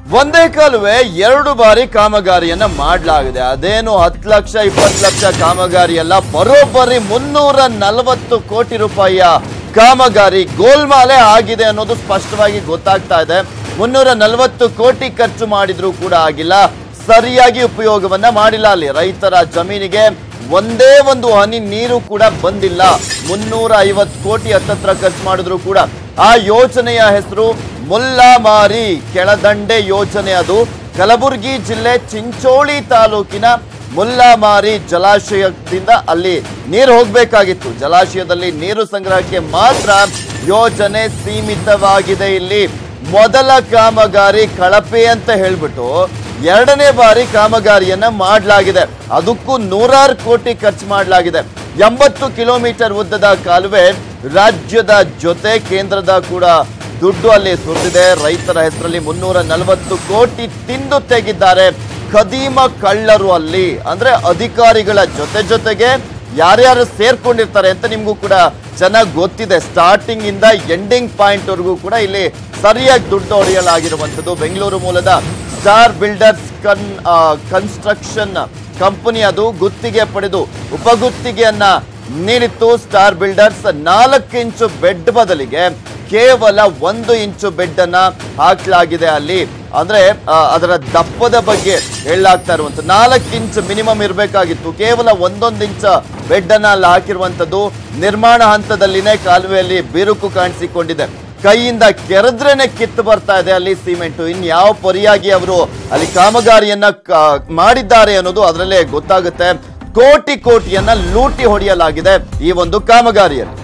ಒಂದೇ ಕಾಲುವೆ 2 ಬಾರಿ ಕಾಮಗಾರಿಯನ್ನ ಮಾಡಲಾಗಿದೆ. ಅದೇನು 10 ಲಕ್ಷ 20 ಲಕ್ಷ ಕಾಮಗಾರಿ ಅಲ್ಲ, ಬರೋಬ್ಬರಿ 340 ಕೋಟಿ ರೂಪಾಯಿಯ ಕಾಮಗಾರಿ ಗೋಲ್ಮಾಲೆ ಆಗಿದೆ ಅನ್ನೋದು ಸ್ಪಷ್ಟವಾಗಿ ಗೊತ್ತಾಗ್ತಾ ಇದೆ. 340 ಕೋಟಿ ಖರ್ಚು ಮಾಡಿದ್ರೂ ಕೂಡ ಆಗಿಲ್ಲ, ಸರಿಯಾಗಿ ಉಪಯೋಗವನ್ನ ಮಾಡಿಲ್ಲ. ಅಲ್ಲಿ ರೈತರ ಜಮೀನಿಗೆ ಒಂದೇ ಒಂದು ಹನಿ ನೀರು ಕೂಡ ಬಂದಿಲ್ಲ. 350 ಕೋಟಿ ಹತ್ತತ್ರ ಖರ್ಚು ಮಾಡಿದ್ರು ಕೂಡ ಆ ಯೋಜನೆಯ ಹೆಸರು ಮುಲ್ಲಾಮಾರಿ ಕೆಳದಂಡೆ ಯೋಜನೆ. ಅದು ಕಲಬುರಗಿ ಜಿಲ್ಲೆ ಚಿಂಚೋಳಿ ತಾಲೂಕಿನ ಮುಲ್ಲಾಮಾರಿ ಜಲಾಶಯದಿಂದ ಅಲ್ಲಿ ನೀರು ಹೋಗಬೇಕಾಗಿತ್ತು. ಜಲಾಶಯದಲ್ಲಿ ನೀರು ಸಂಗ್ರಹಕ್ಕೆ ಮಾತ್ರ ಯೋಜನೆ ಸೀಮಿತವಾಗಿದೆ. ಇಲ್ಲಿ ಮೊದಲ ಕಾಮಗಾರಿ ಕಳಪೆ ಅಂತ ಹೇಳ್ಬಿಟ್ಟು 2ನೇ ಬಾರಿ ಕಾಮಗಾರಿಯನ್ನ ಮಾಡಲಾಗಿದೆ. ಅದಕ್ಕೂ 100 ಕೋಟಿ ಖರ್ಚು ಮಾಡಲಾಗಿದೆ. 80 ಕಿಲೋಮೀಟರ್ ಉದ್ದದ ಕಾಲುವೆ ರಾಜ್ಯದ ಜೊತೆ ಕೇಂದ್ರದ ಕೂಡ ದುಡ್ಡು ಅಲ್ಲಿ ಸುರಿದಿದೆ. ರೈತರ ಹೆಸರಲ್ಲಿ 340 ಕೋಟಿ ತಿಂದು ತೆಗಿದ್ದಾರೆ ಖದೀಮ ಕಳ್ಳರು ಅಲ್ಲಿ. ಅಂದ್ರೆ ಅಧಿಕಾರಿಗಳ ಜೊತೆಗೆ ಯಾರ್ಯಾರು ಸೇರ್ಕೊಂಡಿರ್ತಾರೆ ಅಂತ ನಿಮ್ಗೂ ಕೂಡ ಚೆನ್ನಾಗಿ ಗೊತ್ತಿದೆ. ಸ್ಟಾರ್ಟಿಂಗ್ ಇಂದ ಎಂಡಿಂಗ್ ಪಾಯಿಂಟ್ ವರೆಗೂ ಕೂಡ ಇಲ್ಲಿ ಸರಿಯಾಗಿ ದುಡ್ಡು ಹೊಡೆಯಲಾಗಿರುವಂಥದ್ದು. ಬೆಂಗಳೂರು ಮೂಲದ ಸ್ಟಾರ್ ಬಿಲ್ಡರ್ಸ್ ಕನ್ಸ್ಟ್ರಕ್ಷನ್ ಕಂಪನಿ ಅದು ಗುತ್ತಿಗೆ ಪಡೆದು ಉಪಗುತ್ತಿಗೆಯನ್ನ ನೀಡಿತ್ತು. ಸ್ಟಾರ್ ಬಿಲ್ಡರ್ಸ್ 4 ಇಂಚು ಬೆಡ್ ಬದಲಿಗೆ ಕೇವಲ 1 ಇಂಚು ಬೆಡ್ ಅನ್ನ ಹಾಕಲಾಗಿದೆ ಅಲ್ಲಿ. ಅಂದ್ರೆ ಅದರ ದಪ್ಪದ ಬಗ್ಗೆ ಹೇಳಲಾಗ್ತಾ ಇರುವಂತದ್ದು 4 ಇಂಚ್ ಮಿನಿಮಮ್ ಇರಬೇಕಾಗಿತ್ತು, ಕೇವಲ 1 ಇಂಚ್ ಬೆಡ್ ಅನ್ನ ಅಲ್ಲಿ ಹಾಕಿರುವಂತದ್ದು. ನಿರ್ಮಾಣ ಹಂತದಲ್ಲಿನೇ ಕಾಲುವೆಯಲ್ಲಿ ಬಿರುಕು ಕಾಣಿಸಿಕೊಂಡಿದೆ. ಕೈಯಿಂದ ಕೆರೆದ್ರೇನೆ ಕಿತ್ತು ಬರ್ತಾ ಇದೆ ಅಲ್ಲಿ ಸಿಮೆಂಟ್. ಇನ್ಯಾವ ಪರಿಯಾಗಿ ಅವರು ಅಲ್ಲಿ ಕಾಮಗಾರಿಯನ್ನ ಮಾಡಿದ್ದಾರೆ ಅನ್ನೋದು ಅದರಲ್ಲೇ ಗೊತ್ತಾಗುತ್ತೆ. ಕೋಟಿಯನ್ನ ಲೂಟಿ ಹೊಡೆಯಲಾಗಿದೆ ಈ ಒಂದು ಕಾಮಗಾರಿಯಲ್ಲಿ.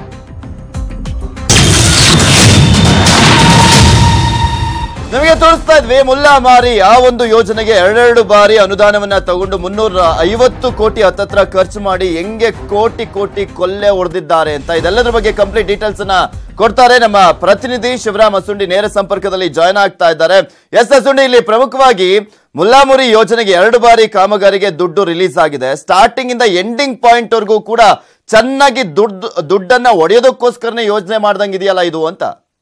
ನಮಗೆ ತೋರಿಸ್ತಾ ಇದ್ವಿ ಮುಲ್ಲಾಮಾರಿ ಆ ಒಂದು ಯೋಜನೆಗೆ 2 ಬಾರಿ ಅನುದಾನವನ್ನ ತಗೊಂಡು 350 ಕೋಟಿ ಹತ್ತತ್ರ ಖರ್ಚು ಮಾಡಿ ಹೆಂಗೆ ಕೋಟಿ ಕೊಲ್ಲೆ ಹೊಡೆದಿದ್ದಾರೆ ಅಂತ. ಇದೆಲ್ಲದರ ಬಗ್ಗೆ ಕಂಪ್ಲೀಟ್ ಡೀಟೇಲ್ಸ್ ಅನ್ನ ಕೊಡ್ತಾರೆ ನಮ್ಮ ಪ್ರತಿನಿಧಿ ಶಿವರಾಮ್ ಅಸುಂಡಿ. ನೇರ ಸಂಪರ್ಕದಲ್ಲಿ ಜಾಯ್ನ್ ಆಗ್ತಾ ಇದ್ದಾರೆ. ಎಸ್ ಅಸುಂಡಿ, ಇಲ್ಲಿ ಪ್ರಮುಖವಾಗಿ ಮುಲ್ಲಾಮಾರಿ ಯೋಜನೆಗೆ 2 ಬಾರಿ ಕಾಮಗಾರಿಗೆ ದುಡ್ಡು ರಿಲೀಸ್ ಆಗಿದೆ. ಸ್ಟಾರ್ಟಿಂಗ್ ಇಂದ ಎಂಡಿಂಗ್ ಪಾಯಿಂಟ್ ವರೆಗೂ ಕೂಡ ಚೆನ್ನಾಗಿ ದುಡ್ಡನ್ನ ಹೊಡೆಯೋದಕ್ಕೋಸ್ಕರನೇ ಯೋಜನೆ ಮಾಡ್ದಂಗಿದೆಯಲ್ಲ ಇದು ಅಂತ.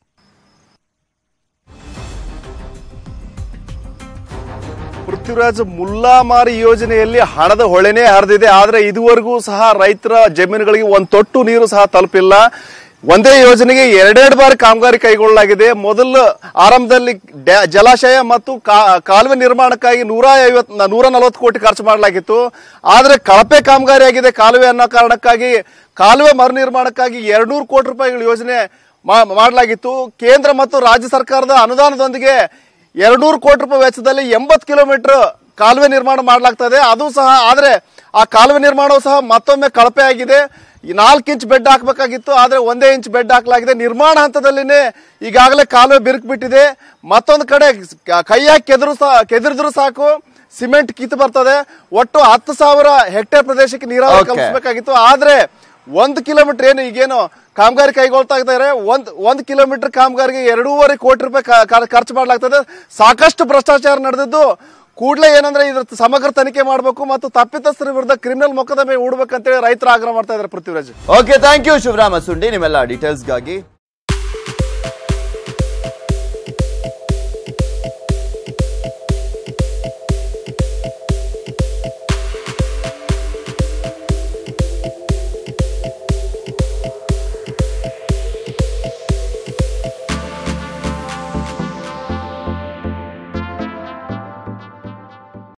ಪೃಥ್ವಿರಾಜ್, ಮುಲ್ಲಾಮಾರಿ ಯೋಜನೆಯಲ್ಲಿ ಹಣದ ಹೊಳೆನೇ ಹರಿದಿದೆ. ಆದ್ರೆ ಇದುವರೆಗೂ ಸಹ ರೈತರ ಜಮೀನುಗಳಿಗೆ ಒಂದು ತೊಟ್ಟು ನೀರು ಸಹ ತಲುಪಿಲ್ಲ. ಒಂದೇ ಯೋಜನೆಗೆ 2 ಬಾರಿ ಕಾಮಗಾರಿ ಕೈಗೊಳ್ಳಲಾಗಿದೆ. ಮೊದಲು ಆರಂಭದಲ್ಲಿ ಜಲಾಶಯ ಮತ್ತು ಕಾಲುವೆ ನಿರ್ಮಾಣಕ್ಕಾಗಿ 140 ಕೋಟಿ ಖರ್ಚು ಮಾಡಲಾಗಿತ್ತು. ಆದ್ರೆ ಕಳಪೆ ಕಾಮಗಾರಿ ಆಗಿದೆ ಕಾಲುವೆ ಅನ್ನೋ ಕಾರಣಕ್ಕಾಗಿ ಕಾಲುವೆ ಮರು ನಿರ್ಮಾಣಕ್ಕಾಗಿ 200 ಕೋಟಿ ರೂಪಾಯಿಗಳ ಯೋಜನೆ ಮಾಡಲಾಗಿತ್ತು. ಕೇಂದ್ರ ಮತ್ತು ರಾಜ್ಯ ಸರ್ಕಾರದ ಅನುದಾನದೊಂದಿಗೆ 200 ಕೋಟಿ ರೂಪಾಯಿ ವೆಚ್ಚದಲ್ಲಿ 80 ಕಿಲೋಮೀಟರ್ ಕಾಲುವೆ ನಿರ್ಮಾಣ ಮಾಡಲಾಗ್ತದೆ. ಅದು ಸಹ ಆದ್ರೆ ಆ ಕಾಲುವೆ ನಿರ್ಮಾಣವು ಸಹ ಮತ್ತೊಮ್ಮೆ ಕಳಪೆ ಆಗಿದೆ. 4 ಇಂಚ್ ಬೆಡ್ ಹಾಕಬೇಕಾಗಿತ್ತು, ಆದ್ರೆ 1 ಇಂಚ್ ಬೆಡ್ ಹಾಕಲಾಗಿದೆ. ನಿರ್ಮಾಣ ಹಂತದಲ್ಲಿನೇ ಈಗಾಗಲೇ ಕಾಲುವೆ ಬಿರುಕು ಬಿಟ್ಟಿದೆ. ಮತ್ತೊಂದು ಕಡೆ ಕೈಯಾಗಿ ಕೆದರಿದ್ರು ಸಾಕು ಸಿಮೆಂಟ್ ಕಿತ್ತು ಬರ್ತದೆ. ಒಟ್ಟು 10,000 ಹೆಕ್ಟೇರ್ ಪ್ರದೇಶಕ್ಕೆ ನೀರಾವರಿ ಕಲ್ಪಿಸಬೇಕಾಗಿತ್ತು. ಆದ್ರೆ 1 ಕಿಲೋಮೀಟರ್ ಈಗೇನು ಕಾಮಗಾರಿ ಕೈಗೊಳ್ತಾ ಇದ್ದಾರೆ, 1 ಕಿಲೋಮೀಟರ್ ಕಾಮಗಾರಿಗೆ 2.5 ಕೋಟಿ ರೂಪಾಯಿ ಖರ್ಚು ಮಾಡಲಾಗ್ತದೆ. ಸಾಕಷ್ಟು ಭ್ರಷ್ಟಾಚಾರ ನಡೆದಿದ್ದು. ಕೂಡಲೇ ಏನಂದ್ರೆ ಇದ್ರ ಸಮಗ್ರ ತನಿಖೆ ಮಾಡಬೇಕು ಮತ್ತು ತಪ್ಪಿತಸ್ಥರ ವಿರುದ್ಧ ಕ್ರಿಮಿನಲ್ ಮೊಕದ್ದಮೆ ಹೂಡಬೇಕಂತೇಳಿ ರೈತರು ಆಗ್ರಹ ಮಾಡ್ತಾ ಇದ್ದಾರೆ. Prithviraj, okay, thank you Shivaram Asundi ನಿಮ್ಮೆಲ್ಲ ಡೀಟೇಲ್ಸ್ಗಾಗಿ.